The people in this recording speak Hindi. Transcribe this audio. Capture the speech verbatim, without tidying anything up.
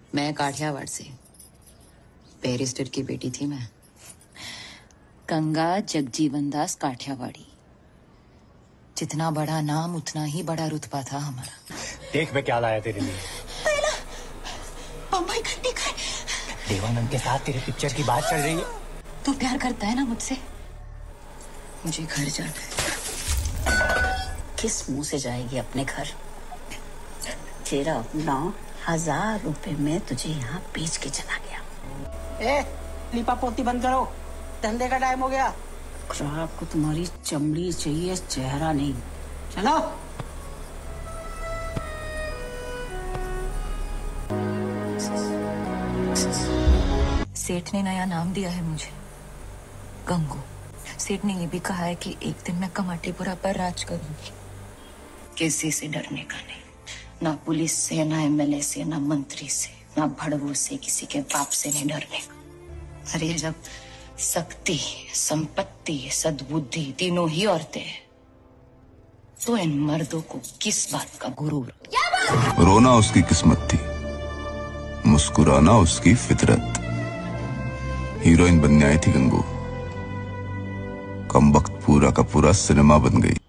मैं काठियावाड़ से, बैरिस्टर की बेटी थी मैं। गंगा जगजीवन दास काठियावाड़ी। जितना बड़ा नाम उतना ही बड़ा रुतबा था हमारा। देख मैं क्या लाया तेरे लिए। बम्बई खट्टी खाए। देवानंद के साथ तेरे पिक्चर की बात चल रही है। तू प्यार करता है ना मुझसे? मुझे घर जाना है। किस मुंह से जाएगी अपने घर? तेरा नौ हजार रुपए में तुझे यहाँ बेच के चला गया। ए, लिपा पोती बंद करो, धंधे का टाइम हो गया। ग्राहक को तुम्हारी चमड़ी चाहिए, चेहरा नहीं। चलो। सेठ ने नया नाम दिया है मुझे, गंगू। सेठ ने ये भी कहा है कि एक दिन मैं कमाटीपुरा पर राज करूंगी। किसी से डरने का नहीं, ना पुलिस से, ना एमएलए से, ना मंत्री से, ना भड़वों से, किसी के बाप से नहीं डरने का। अरे जब शक्ति, संपत्ति, सद्बुद्धि तीनों ही औरतें हैं, तो इन मर्दों को किस बात का गुरूर? रोना उसकी किस्मत थी, मुस्कुराना उसकी फितरत। हीरोइन बनने आई थी गंगू, कम वक्त पूरा का पूरा सिनेमा बन गई।